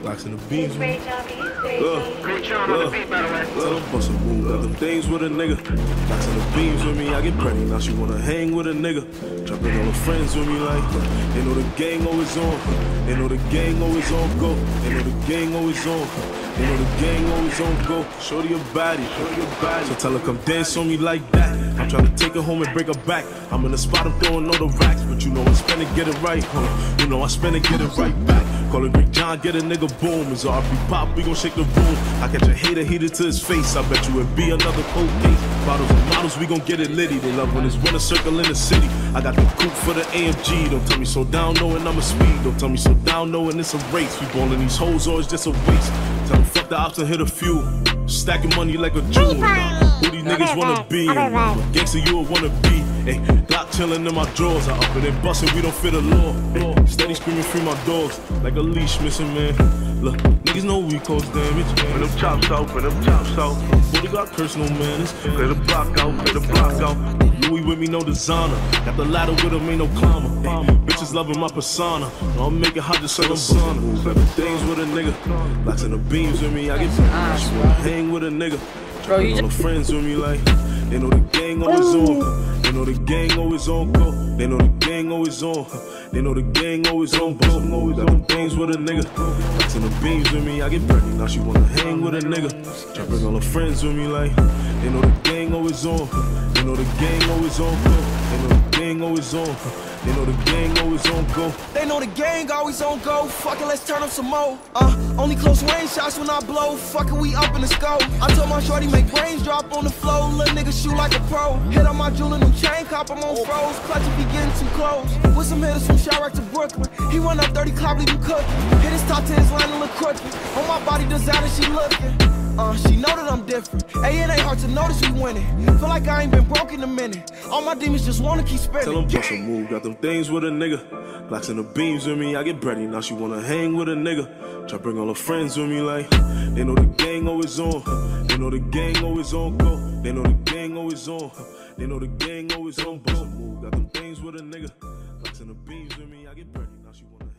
Glocks in the beams. Great job, Great job on the beat, by the way. Tell them bust a move, got them things with a nigga. Glocks in the beams with me, I get pretty. Now she wanna hang with a nigga. Dropping all her friends with me like, they know the gang always on. They know the gang always on go. They know the gang always on. They know the gang always on go. Shorty your body, shorty your body. So tell her come dance on me like that. I'm trying to take her home and break her back. I'm in the spot, I'm throwing all the racks. But you know I spend and get it right, huh? You know I spend and get it right back. Call it Big John, get a nigga boom. It's RP pop, we gon' shake the room. I catch a hater heated to his face. I bet you it'd be another cold case. Bottles and models, we gon' get it litty. They love when it's winter circle in the city. I got the coupe for the AMG. Don't tell me so down knowing I'm a speed. Don't tell me so down knowing it's a race. We ballin' these hoes or it's just a waste. Tell them fuck the ops and hit a few. Stacking money like a jewel. Who these niggas wanna be? Gangsta you would wanna be. Hey, Glock chillin' in my drawers. I up it and bustin', we don't fit the law. Hey, steady screaming free my dogs. Like a leash missing, man. Look, niggas know we cause damage. When them chops out, when them chops out. Before got personal manners. Clear the block out, clear the block out. Louis with me, no designer. Got the ladder with him, ain't no climber. Hey, bitches loving my persona. No, I'm making hot just like a sauna. Seven things with a nigga. Lots in the beams with me, I get she wanna hang with a nigga. Bro, you all the friends with me like, they know the gang always on. They know the gang always on go. They know the gang always on. They know the gang always on. But I'm always got them things with a nigga. Lots in the beams with me, I get pretty. Now she wanna hang with a nigga. Try bring all her friends with me like, they know the gang always on. They know the gang always on go. They know the gang always on. They know the gang always on go. They know the gang always on go. Fuck it, let's turn up some more. Only close range shots when I blow. Fuck it, we up in the scope. I told my shorty make brains drop on the floor. Little nigga shoot like a pro. Hit on my jewel and them chain cop, I'm on froze. Clutch if he getting too close. With some hitters from Chirac to Brooklyn. He run up 30 clock, leave him cooking. Hit his top to his line and look crooked. On my body designer, she looking. She know that I'm different. Hey, it ain't hard to notice we winning. Feel like I ain't been broke in a minute. All my demons just wanna keep spinning. Tell them bust a move, got them things with a nigga. Glocks in the beams with me, I get bready. Now she wanna hang with a nigga. Try bring all her friends with me like, they know the gang always on. They know the gang always on go. They know the gang always on. They know the gang always on. Bust a move, got them things with a nigga. Glocks in the beams with me, I get bready. Now she wanna